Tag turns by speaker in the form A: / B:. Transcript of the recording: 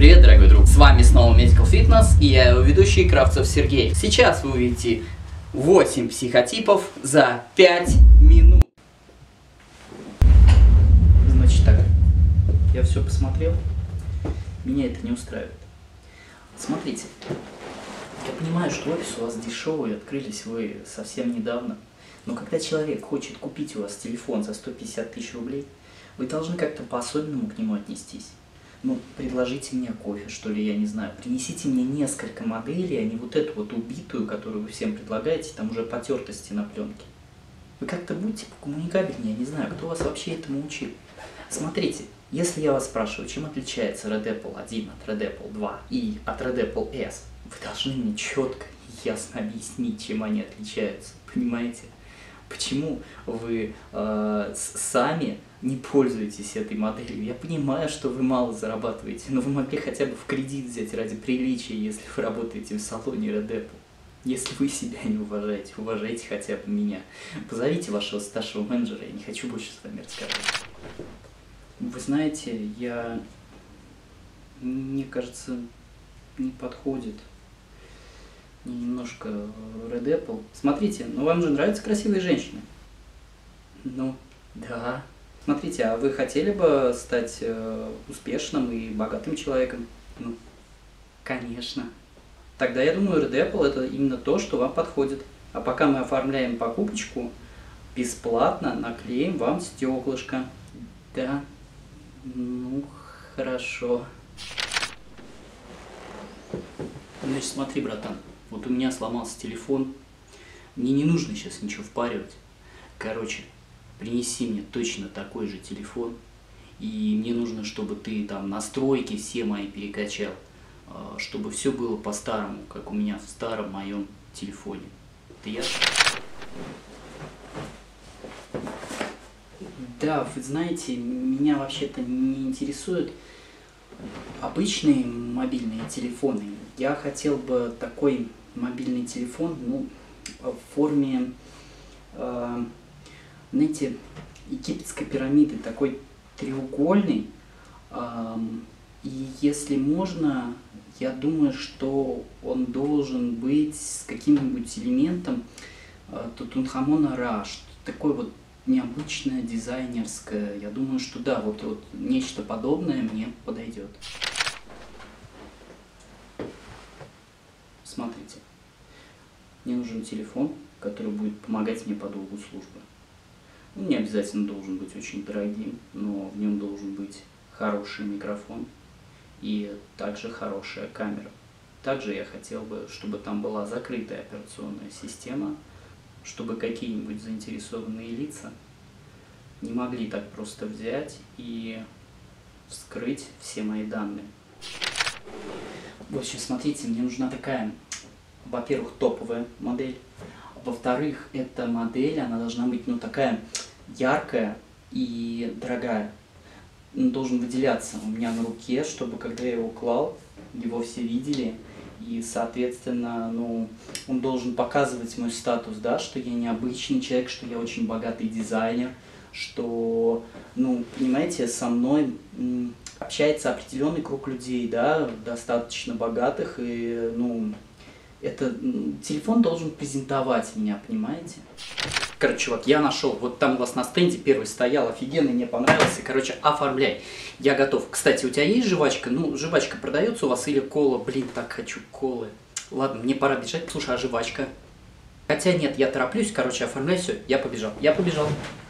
A: Привет, дорогой друг! С вами снова Medical Fitness и я его ведущий Кравцев Сергей. Сейчас вы увидите 8 психотипов за 5 минут. Значит так, я все посмотрел, меня это не устраивает. Смотрите, я понимаю, что офис у вас дешевый, открылись вы совсем недавно, но когда человек хочет купить у вас телефон за 150 тысяч рублей, вы должны как-то по-особенному к нему отнестись. Ну, предложите мне кофе, что ли, я не знаю. Принесите мне несколько моделей, а не вот эту вот убитую, которую вы всем предлагаете, там уже потертости на пленке. Вы как-то будьте покоммуникабельнее, я не знаю, кто вас вообще этому учил. Смотрите, если я вас спрашиваю, чем отличается Red Apple 1 от Red Apple 2 и от Red Apple S, вы должны мне четко и ясно объяснить, чем они отличаются, понимаете? Почему вы сами не пользуетесь этой моделью? Я понимаю, что вы мало зарабатываете, но вы могли хотя бы в кредит взять ради приличия, если вы работаете в салоне Red Apple. Если вы себя не уважаете, уважайте хотя бы меня. Позовите вашего старшего менеджера, я не хочу больше с вами разговаривать. Вы знаете, мне кажется, не подходит. Немножко Red Apple. Смотрите, ну вам же нравятся красивые женщины? Ну, да. Смотрите, а вы хотели бы стать успешным и богатым человеком? Ну, конечно. Тогда я думаю, Red Apple это именно то, что вам подходит. А пока мы оформляем покупочку, бесплатно наклеим вам стеклышко. Да, ну, хорошо. Значит, смотри, братан. Вот у меня сломался телефон, мне не нужно сейчас ничего впаривать. Короче, принеси мне точно такой же телефон, и мне нужно, чтобы ты там настройки все мои перекачал, чтобы все было по-старому, как у меня в старом моем телефоне. Это ясно? Да, вы знаете, меня вообще-то не интересуют обычные мобильные телефоны. Я хотел бы такой мобильный телефон, ну, в форме, знаете, египетской пирамиды, такой треугольный. И если можно, я думаю, что он должен быть с каким-нибудь элементом Тутанхамона Ра, такой вот необычное, дизайнерское. Я думаю, что да, вот нечто подобное мне подойдет. Смотрите, мне нужен телефон, который будет помогать мне по долгу службы. Он не обязательно должен быть очень дорогим, но в нем должен быть хороший микрофон и также хорошая камера. Также я хотел бы, чтобы там была закрытая операционная система, чтобы какие-нибудь заинтересованные лица не могли так просто взять и вскрыть все мои данные. В общем, смотрите, мне нужна такая, во-первых, топовая модель. Во-вторых, эта модель, она должна быть, ну, такая яркая и дорогая. Он должен выделяться у меня на руке, чтобы, когда я его клал, его все видели. И, соответственно, ну, он должен показывать мой статус, да, что я необычный человек, что я очень богатый дизайнер, что, ну, понимаете, со мной общается определенный круг людей, да, достаточно богатых, и, ну, телефон должен презентовать меня, понимаете? Короче, чувак, я нашел, вот там у вас на стенде первый стоял, офигенный, мне понравился, короче, оформляй, я готов. Кстати, у тебя есть жвачка? Ну, жвачка продается у вас или кола? Блин, так хочу колы. Ладно, мне пора бежать, слушай, а жвачка? Хотя нет, я тороплюсь, короче, оформляй все, я побежал.